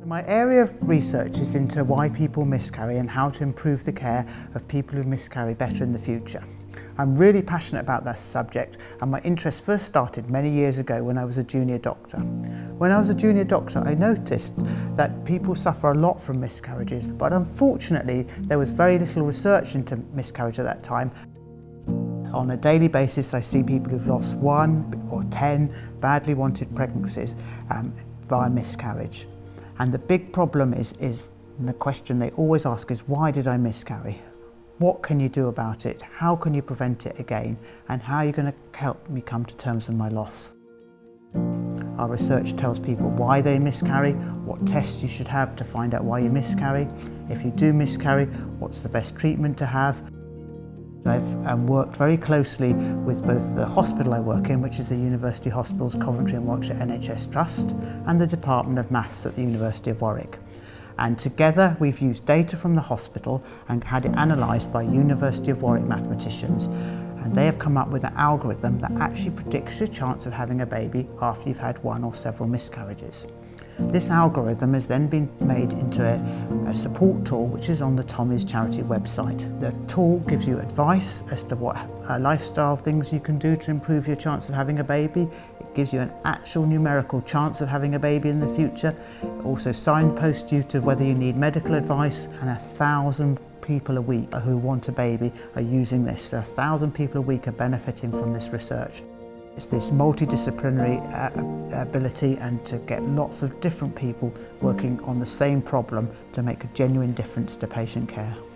My area of research is into why people miscarry and how to improve the care of people who miscarry better in the future. I'm really passionate about that subject, and my interest first started many years ago when I was a junior doctor. When I was a junior doctor, I noticed that people suffer a lot from miscarriages, but unfortunately there was very little research into miscarriage at that time. On a daily basis, I see people who've lost 1 or 10 badly wanted pregnancies via miscarriage. And the big problem is and the question they always ask is, why did I miscarry? What can you do about it? How can you prevent it again? And how are you going to help me come to terms with my loss? Our research tells people why they miscarry, what tests you should have to find out why you miscarry. If you do miscarry, what's the best treatment to have? I've worked very closely with both the hospital I work in, which is the University Hospitals Coventry and Warwickshire NHS Trust, and the Department of Maths at the University of Warwick. And together we've used data from the hospital and had it analysed by University of Warwick mathematicians. And they have come up with an algorithm that actually predicts your chance of having a baby after you've had 1 or several miscarriages. This algorithm has then been made into a support tool which is on the Tommy's charity website. The tool gives you advice as to what lifestyle things you can do to improve your chance of having a baby. It gives you an actual numerical chance of having a baby in the future. It also signposts you to whether you need medical advice, and 1,000 people a week who want a baby are using this. So 1,000 people a week are benefiting from this research. It's this multidisciplinary ability and to get lots of different people working on the same problem to make a genuine difference to patient care.